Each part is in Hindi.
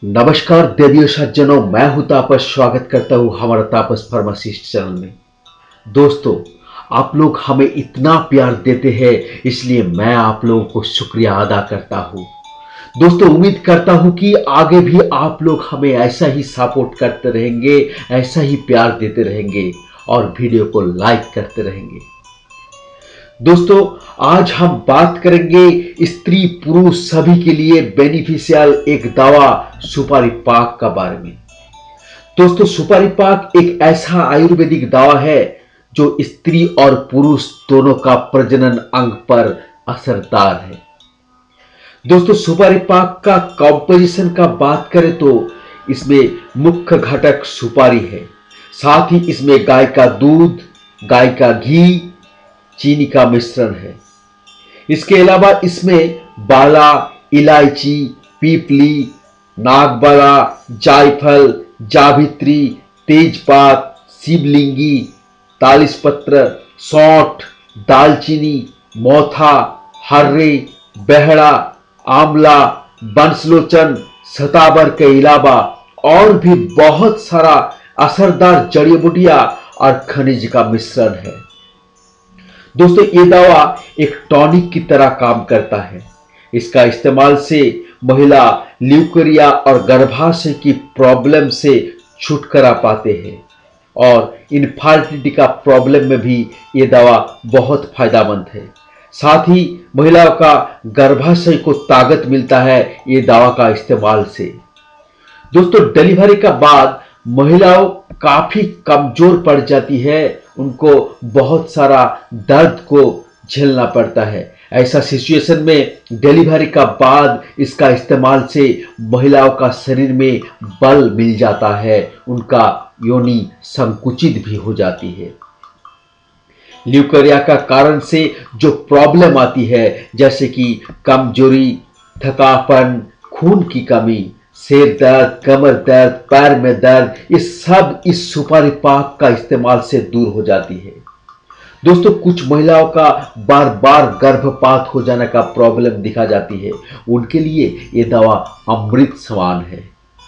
नमस्कार देवियों सज्जनों, मैं हूं तापस। स्वागत करता हूं हमारा तापस फार्मासिस्ट चैनल में। दोस्तों, आप लोग हमें इतना प्यार देते हैं, इसलिए मैं आप लोगों को शुक्रिया अदा करता हूं। दोस्तों, उम्मीद करता हूं कि आगे भी आप लोग हमें ऐसा ही सपोर्ट करते रहेंगे, ऐसा ही प्यार देते रहेंगे और वीडियो को लाइक करते रहेंगे। दोस्तों, आज हम बात करेंगे स्त्री पुरुष सभी के लिए बेनिफिशियल एक दवा सुपारी पाक का बारे में। दोस्तों, सुपारी पाक एक ऐसा आयुर्वेदिक दवा है जो स्त्री और पुरुष दोनों का प्रजनन अंग पर असरदार है। दोस्तों, सुपारी पाक का कॉम्पोजिशन का बात करें तो इसमें मुख्य घटक सुपारी है। साथ ही इसमें गाय का दूध, गाय का घी, चीनी का मिश्रण है। इसके अलावा इसमें बाला, इलायची, पीपली, नागबाला, जायफल, जावित्री, तेजपात, शिवलिंगी, तालिसपत्र, सौंठ, दालचीनी, मोथा, हर्रे, बहड़ा, आंवला, बंसलोचन, सताबर के अलावा और भी बहुत सारा असरदार जड़ी बूटियां और खनिज का मिश्रण है। दोस्तों, ये दवा एक टॉनिक की तरह काम करता है। इसका इस्तेमाल से महिला ल्यूकेरिया और गर्भाशय की प्रॉब्लम से छुटकारा पाते हैं और इनफर्टिलिटी का प्रॉब्लम में भी ये दवा बहुत फायदेमंद है। साथ ही महिलाओं का गर्भाशय को ताकत मिलता है ये दवा का इस्तेमाल से। दोस्तों, डिलीवरी का बाद महिलाओं काफी कमजोर पड़ जाती है, उनको बहुत सारा दर्द को झेलना पड़ता है। ऐसा सिचुएशन में डिलीवरी का बाद इसका इस्तेमाल से महिलाओं का शरीर में बल मिल जाता है, उनका योनि संकुचित भी हो जाती है। ल्यूकेरिया का कारण से जो प्रॉब्लम आती है, जैसे कि कमजोरी, थकापन, खून की कमी, सिर दर्द, कमर दर्द, पैर में दर्द, ये सब इस सुपारी पाक का इस्तेमाल से दूर हो जाती है। दोस्तों, कुछ महिलाओं का बार बार गर्भपात हो जाने का प्रॉब्लम दिखा जाती है, उनके लिए ये दवा अमृत समान है।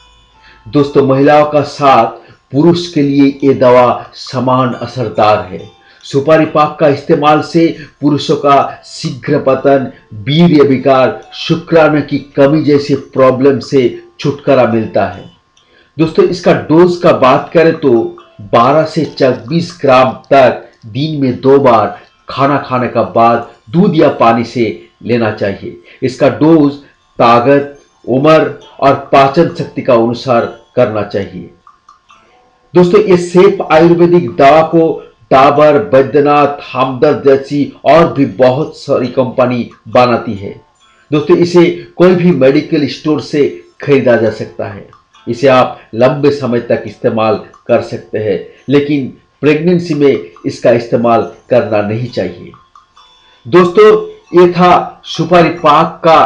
दोस्तों, महिलाओं का साथ पुरुष के लिए ये दवा समान असरदार है। सुपारी पाक का इस्तेमाल से पुरुषों का शीघ्र पतन, वीर्य विकार, शुक्राणु की कमी जैसे प्रॉब्लम से छुटकारा मिलता है। दोस्तों, इसका डोज का बात करें तो 12 से 24 ग्राम तक दिन में 2 बार खाना खाने का बाद दूध या पानी से लेना चाहिए। इसका डोज ताकत, उम्र और पाचन शक्ति का अनुसार करना चाहिए। दोस्तों, ये सेफ आयुर्वेदिक दवा को डाबर, बैद्यनाथ, हमदर्द जैसी और भी बहुत सारी कंपनी बनाती है। दोस्तों, इसे कोई भी मेडिकल स्टोर से खरीदा जा सकता है। इसे आप लंबे समय तक इस्तेमाल कर सकते हैं, लेकिन प्रेगनेंसी में इसका इस्तेमाल करना नहीं चाहिए। दोस्तों, ये था सुपारी पाक का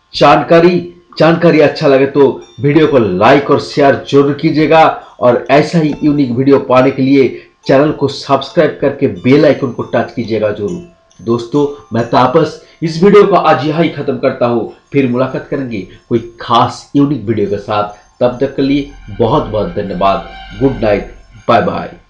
जानकारी अच्छा लगे तो वीडियो को लाइक और शेयर जरूर कीजिएगा और ऐसा ही यूनिक वीडियो पाने के लिए चैनल को सब्सक्राइब करके बेल आइकन को टच कीजिएगा जरूर। दोस्तों, मैं तापस इस वीडियो को आज यहाँ ही खत्म करता हूँ। फिर मुलाकात करेंगे कोई खास यूनिक वीडियो के साथ। तब तक के लिए बहुत बहुत धन्यवाद। Good night, bye bye.